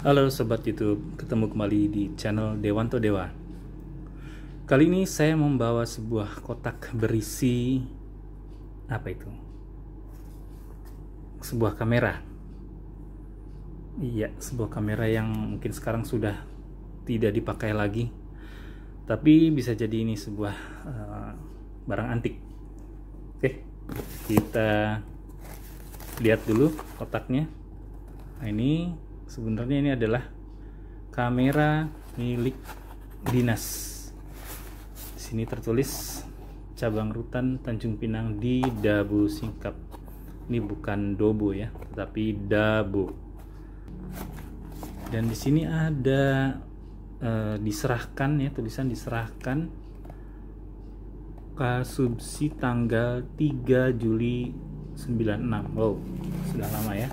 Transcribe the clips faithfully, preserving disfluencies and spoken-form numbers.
Halo Sobat YouTube, ketemu kembali di channel Dewanto Dewa. Kali ini saya membawa sebuah kotak berisi apa itu? Sebuah kamera. Iya, sebuah kamera yang mungkin sekarang sudah tidak dipakai lagi. Tapi bisa jadi ini sebuah uh, barang antik. Oke, kita lihat dulu kotaknya. Nah, ini sebenarnya ini adalah kamera milik dinas. Di sini tertulis cabang rutan Tanjung Pinang di Dabo Singkap. Ini bukan Dobo ya, tetapi Dabo. Dan di sini ada eh, diserahkan ya, tulisan diserahkan Kasubsi tanggal tiga Juli sembilan puluh enam. Wow, sudah lama ya.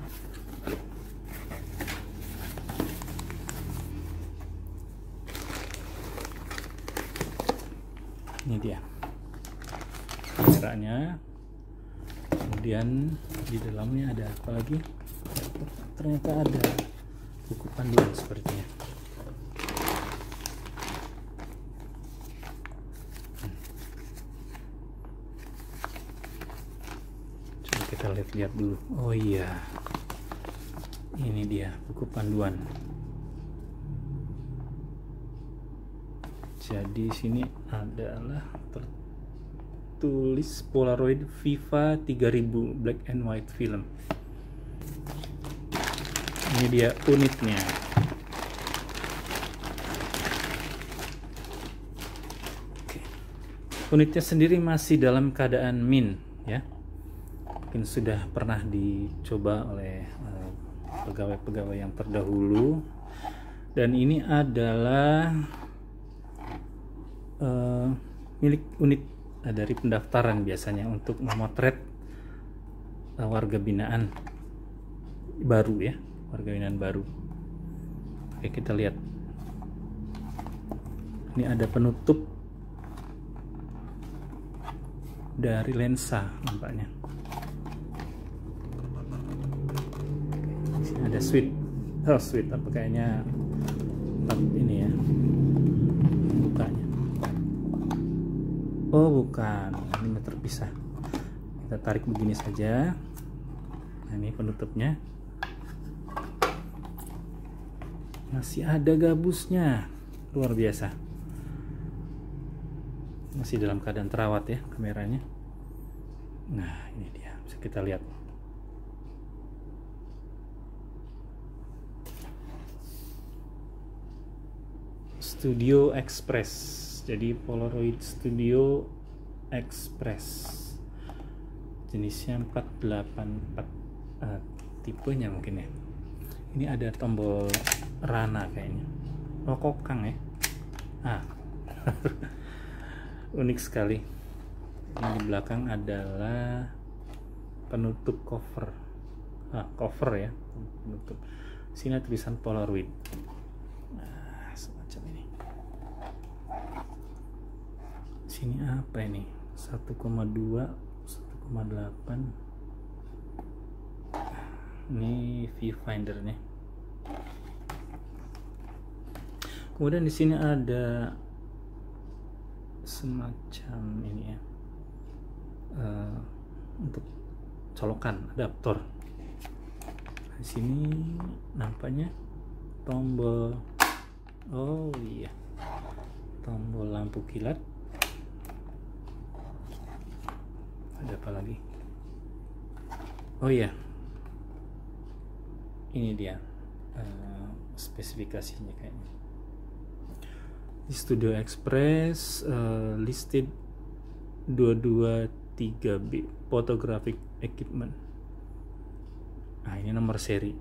Ini dia kameranya, kemudian di dalamnya ada apa lagi? Ternyata ada buku panduan sepertinya. Coba kita lihat-lihat dulu. Oh iya, ini dia buku panduan. Jadi sini adalah tertulis Polaroid Viva tiga ribu black and white film. Ini dia unitnya. Oke. Unitnya sendiri masih dalam keadaan min ya. Mungkin sudah pernah dicoba oleh pegawai-pegawai yang terdahulu. Dan ini adalah Uh, milik unit uh, dari pendaftaran biasanya untuk memotret uh, warga binaan baru ya, warga binaan baru. Oke, kita lihat. Ini ada penutup dari lensa nampaknya. Di sini ada switch. Oh, switch apa kayaknya ini ya. Bukanya. Oh bukan, ini terpisah. Kita tarik begini saja. Nah, ini penutupnya. Masih ada gabusnya, luar biasa. Masih dalam keadaan terawat ya kameranya. Nah ini dia, bisa kita lihat. Studio Express. Jadi Polaroid Studio Express, jenisnya empat delapan empat, uh, tipenya mungkin ya. Ini ada tombol rana kayaknya. Oh, kokang ya. Ah, unik sekali. Ini di belakang adalah penutup cover. Ah, cover ya, penutup. Sini tulisan Polaroid. Nah, semacam ini. Sini apa ini? satu koma dua, satu koma delapan. Ini viewfindernya. Kemudian di sini ada semacam ini ya, uh, untuk colokan adaptor. Di sini nampaknya tombol. Oh iya, tombol lampu kilat. Ada apa lagi? Oh iya, ini dia uh, spesifikasinya kayaknya. Di Studio Express uh, listed dua dua tiga B photographic equipment. Nah ini nomor seri.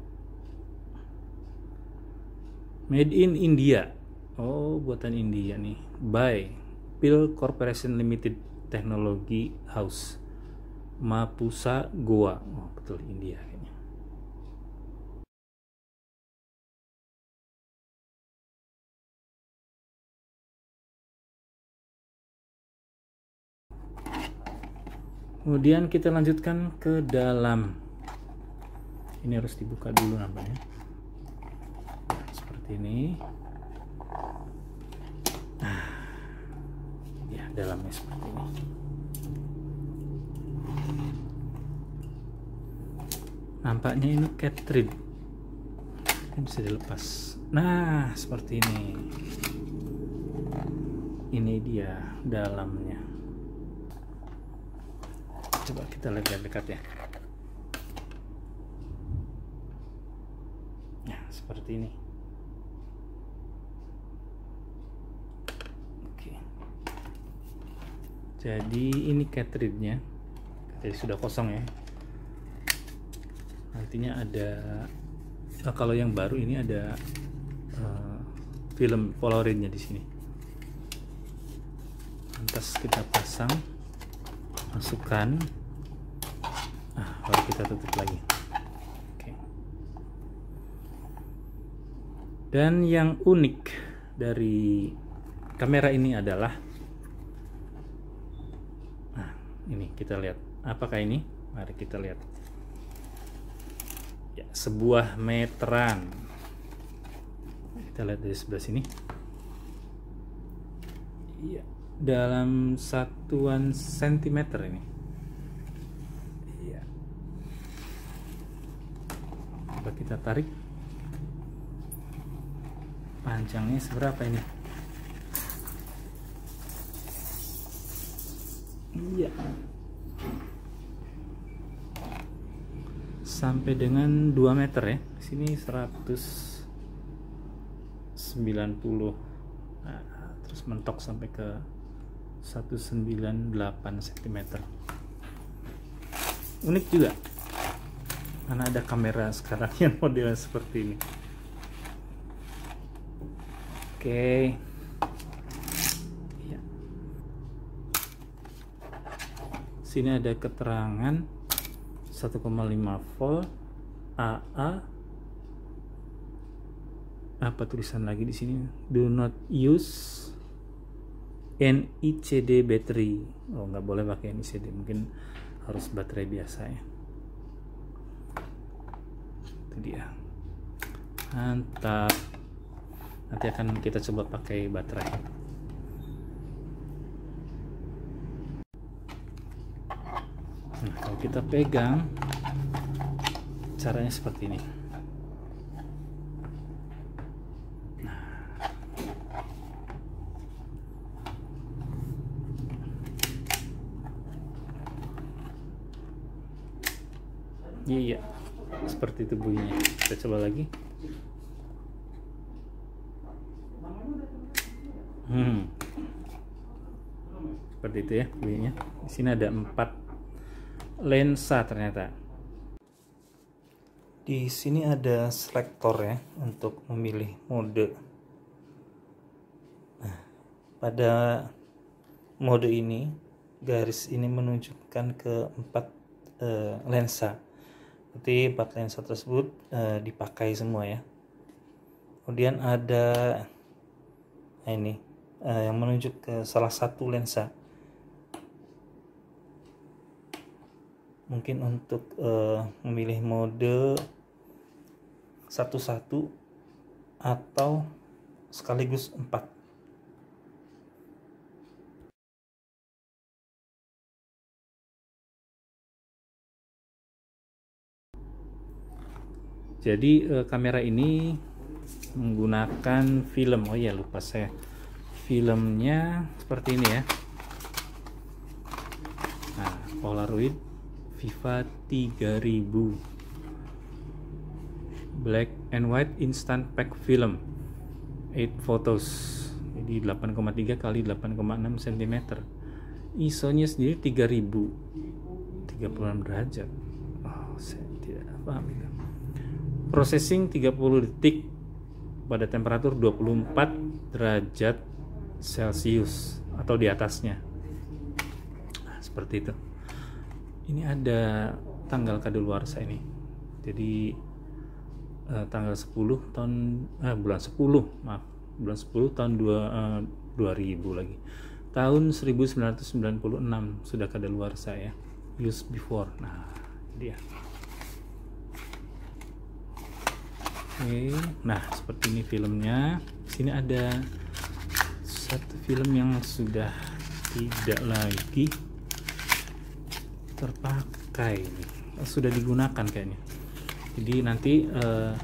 Made in India. Oh buatan India nih. By Pil Corporation Limited Technology House, Mapusa, Goa. Oh, betul India kayaknya. Kemudian kita lanjutkan ke dalam. Ini harus dibuka dulu nampaknya. seperti ini. Nah, ya dalamnya seperti ini. Nampaknya ini cartridge, ini bisa dilepas. Nah, seperti ini. Ini dia dalamnya. Coba kita lihat dekat ya. Nah, seperti ini. Oke. Jadi ini cartridge-nya. Jadi sudah kosong ya. Artinya ada, nah kalau yang baru ini ada uh, film Polaroidnya di sini. Lantas kita pasang, masukkan, nah lalu kita tutup lagi. Oke. Dan yang unik dari kamera ini adalah, nah ini kita lihat, apakah ini? Mari kita lihat. Ya, sebuah meteran. Kita lihat dari sebelah sini. Iya, dalam satuan sentimeter ini. Iya. Coba kita tarik. Panjangnya seberapa ini? Iya. Sampai dengan dua meter ya. Sini seratus sembilan puluh. Nah, terus mentok sampai ke seratus sembilan puluh delapan sentimeter. Unik juga. Mana ada kamera sekarang yang model seperti ini. Oke. Ya. Sini ada keterangan satu koma lima volt A A. Apa tulisan lagi di sini? Do not use N I C D battery. Oh, nggak boleh pakai N I C D, mungkin harus baterai biasa ya. Itu dia. Mantap. Nanti akan kita coba pakai baterai. Nah, kalau kita pegang, caranya seperti ini. Nah, iya, seperti itu bunyinya. Kita coba lagi. Hmm, seperti itu ya bunyinya. Di sini ada empat lensa ternyata. Di sini ada selektor ya untuk memilih mode. Nah, pada mode ini garis ini menunjukkan ke empat uh, lensa. Berarti empat lensa tersebut uh, dipakai semua ya. Kemudian ada nah ini uh, yang menunjuk ke salah satu lensa. Mungkin untuk uh, memilih mode satu-satu atau sekaligus empat. Jadi uh, kamera ini menggunakan film. Oh ya, lupa saya. Filmnya seperti ini ya. Nah, Polaroid Viva tiga ribu Black and White Instant Pack Film delapan photos. Jadi delapan koma tiga kali delapan koma enam sentimeter. I S O-nya sendiri tiga ribu, tiga puluh enam derajat. Oh, saya tidak paham itu. Processing tiga puluh detik pada temperatur dua puluh empat derajat Celcius atau di atasnya. Nah, seperti itu. Ini ada tanggal kadaluarsa ini. Jadi eh, tanggal sepuluh tahun eh, bulan sepuluh, maaf, bulan sepuluh tahun dua ribu lagi. Tahun seribu sembilan ratus sembilan puluh enam sudah kadaluarsa ya. Use before. Nah, dia. Oke, nah seperti ini filmnya. Sini ada satu film yang sudah tidak lagi terpakai, sudah digunakan kayaknya. Jadi nanti eh,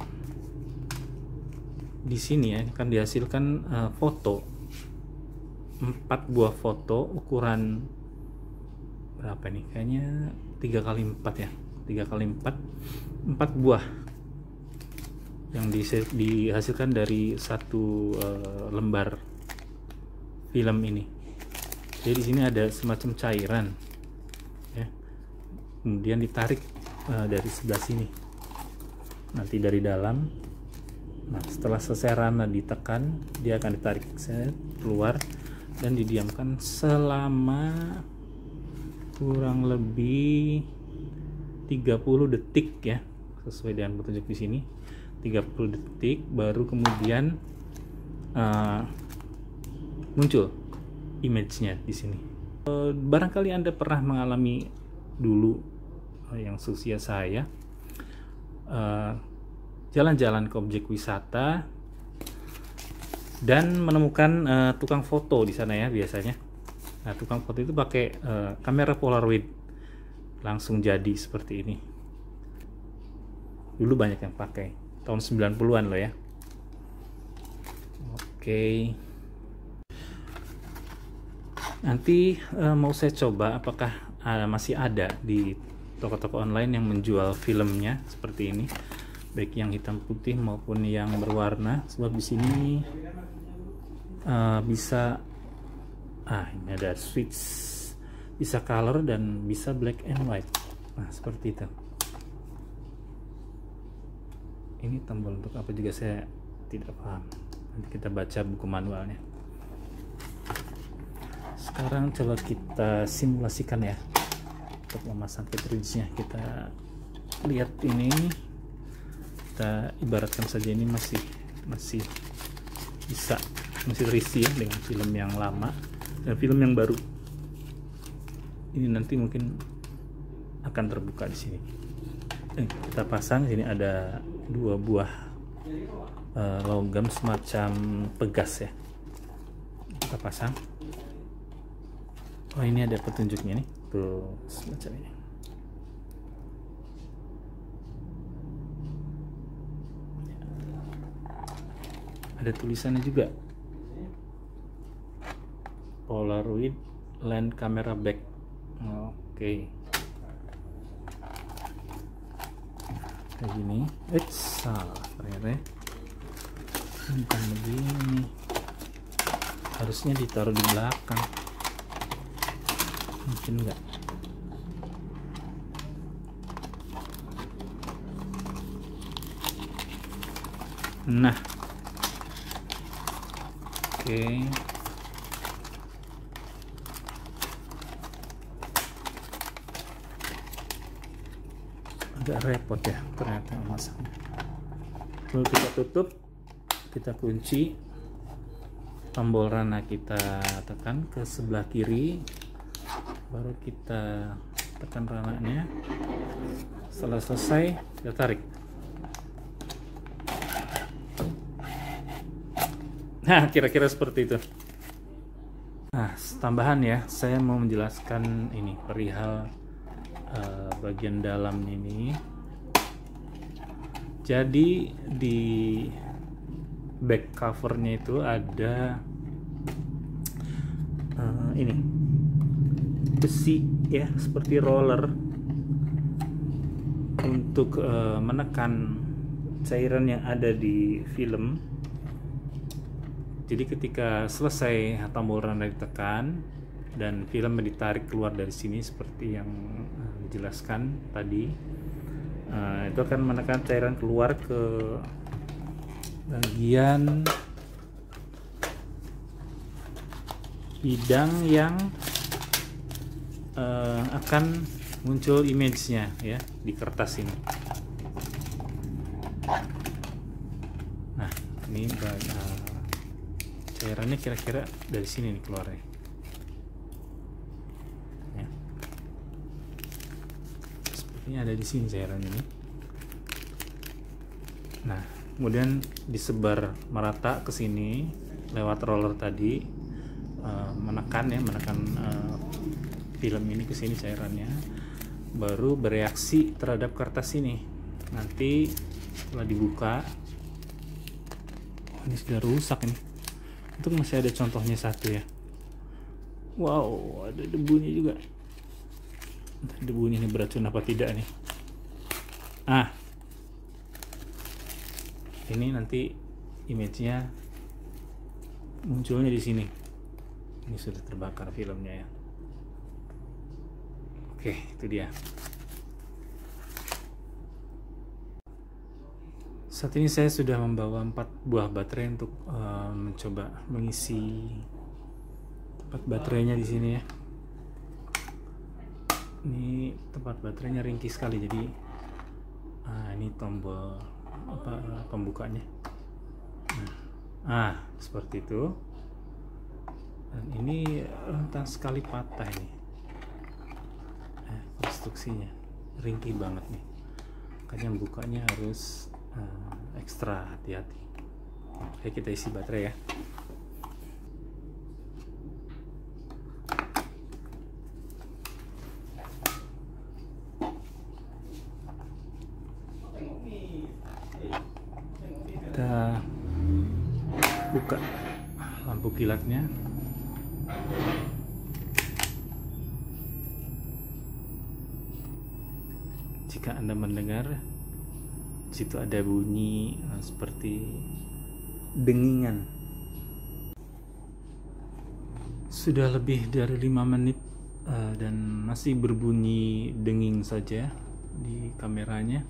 di sini ya akan dihasilkan eh, foto, empat buah foto ukuran berapa nih? Kayaknya tiga kali empat ya, tiga kali empat, empat buah yang dihasilkan dari satu uh, lembar film ini. Jadi di sini ada semacam cairan, ya. Kemudian ditarik uh, dari sebelah sini, nanti dari dalam. Nah, setelah selesai rana ditekan, dia akan ditarik set keluar dan didiamkan selama kurang lebih tiga puluh detik ya, sesuai dengan petunjuk di sini. tiga puluh detik baru kemudian uh, muncul image-nya di sini. Uh, barangkali Anda pernah mengalami dulu uh, yang seusia saya jalan-jalan uh, ke objek wisata dan menemukan uh, tukang foto di sana ya biasanya. Nah, tukang foto itu pakai uh, kamera Polaroid langsung jadi seperti ini. Dulu banyak yang pakai. Tahun sembilan puluhan loh ya. Oke. Nanti uh, mau saya coba apakah uh, masih ada di toko-toko online yang menjual filmnya seperti ini, baik yang hitam putih maupun yang berwarna. Sebab di sini uh, bisa ah ini ada switch, bisa color dan bisa black and white. Nah, seperti itu. Ini tombol untuk apa juga saya tidak paham. Nanti kita baca buku manualnya. Sekarang coba kita simulasikan ya untuk memasang cartridge-nya. Kita lihat ini, kita ibaratkan saja ini masih masih bisa masih terisi ya dengan film yang lama dan film yang baru. Ini nanti mungkin akan terbuka di sini. Eh, kita pasang sini ada dua buah uh, logam semacam pegas ya. Kita pasang. Oh, ini ada petunjuknya nih, tuh semacam ini. Ada tulisannya juga. Polaroid Land Camera Back. Oke. Okay. Kayak gini. Eh, salah ternyata ya. Bukan begini. Harusnya ditaruh di belakang. Mungkin enggak. Nah. Oke. Okay. Agak repot ya ternyata masaknya. Lalu kita tutup, kita kunci, tombol rana kita tekan ke sebelah kiri, baru kita tekan rananya. Setelah selesai kita tarik. Nah, kira-kira seperti itu. Nah, tambahan ya, saya mau menjelaskan ini perihal Uh, bagian dalam ini. Jadi di back covernya itu ada uh, ini besi ya, seperti roller untuk uh, menekan cairan yang ada di film. Jadi ketika selesai tombol rana ditekan dan film ditarik keluar dari sini seperti yang uh, dijelaskan tadi, uh, itu akan menekan cairan keluar ke bagian bidang yang uh, akan muncul image-nya ya di kertas ini. Nah, ini uh, cairannya kira-kira dari sini nih keluarnya. Ini ada di sini cairan ini. Nah, kemudian disebar merata ke sini lewat roller tadi, uh, menekan ya menekan uh, film ini ke sini cairannya, baru bereaksi terhadap kertas ini. Nanti setelah dibuka, oh, ini sudah rusak ini. Itu masih ada contohnya satu ya. Wow, ada debunya juga. Debunya ini beracun apa tidak nih? Ah, ini nanti image-nya munculnya di sini. Ini sudah terbakar filmnya ya. Oke, itu dia. Saat ini saya sudah membawa empat buah baterai untuk uh, mencoba mengisi tempat baterainya di sini ya. Ini tempat baterainya ringkih sekali, jadi ah, ini tombol apa pembukanya. Nah, ah seperti itu. Dan ini rentan sekali patah ini. Eh, konstruksinya ringkih banget nih. Makanya bukanya harus uh, ekstra hati-hati. Oke, kita isi baterai ya. Kita buka lampu kilatnya. Jika Anda mendengar di situ ada bunyi uh, seperti dengingan, sudah lebih dari lima menit uh, dan masih berbunyi denging saja di kameranya.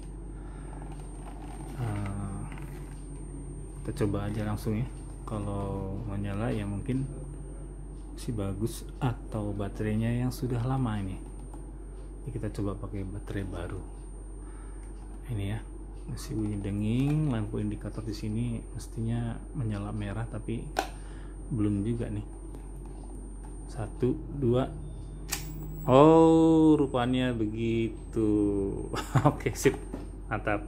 Uh, kita coba aja langsung ya. Kalau menyala ya mungkin masih bagus, atau baterainya yang sudah lama ini. Ini kita coba pakai baterai baru. Ini ya, masih bunyi denging. Lampu indikator di sini mestinya menyala merah, tapi belum juga nih. Satu, dua. Oh, rupanya begitu. Oke, sip, mantap.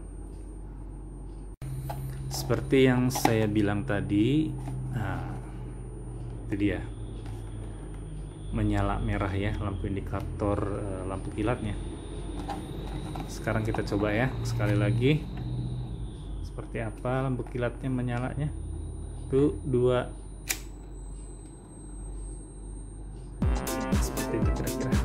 Seperti yang saya bilang tadi, nah, itu dia, menyala merah ya lampu indikator uh, lampu kilatnya. Sekarang kita coba ya sekali lagi, seperti apa lampu kilatnya menyalanya. Satu, dua, seperti itu kira-kira.